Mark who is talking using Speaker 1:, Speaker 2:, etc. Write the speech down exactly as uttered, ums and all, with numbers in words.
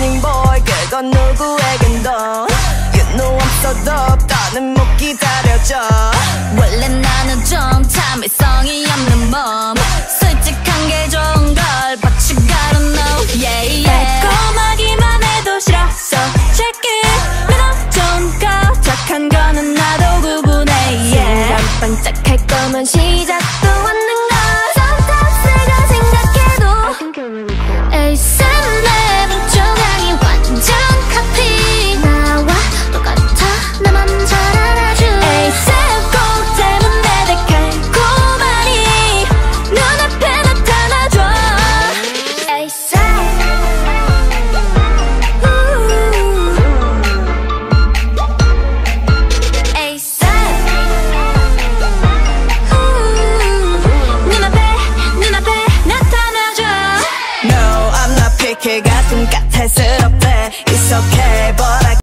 Speaker 1: running boy 그건 누구에겐도 You know I'm so dope 더는 못 기다려줘
Speaker 2: 원래 나는 좀 참을성이 없는 몸 솔직한 게 좋은 걸 But you gotta know yeah yeah
Speaker 1: 달콤하기만 해도 싫어 So check it 믿어 좀 거적한 거는 나도 구분해 yeah
Speaker 2: 순간 반짝할 거면 시작도 않는 걸
Speaker 1: Sometimes 내가 생각해도
Speaker 3: I think you're really cool.
Speaker 2: 에이셉 내 조각이 완전 카피 나와 똑같아 나만 잘 알아줘
Speaker 1: 에이셉 꼭 때문에 내 달콤하니 눈앞에 나타나줘
Speaker 2: 에이셉 에이셉
Speaker 1: 눈앞에 눈앞에 나타나줘 No I'm not picky 가끔 까탈스럽다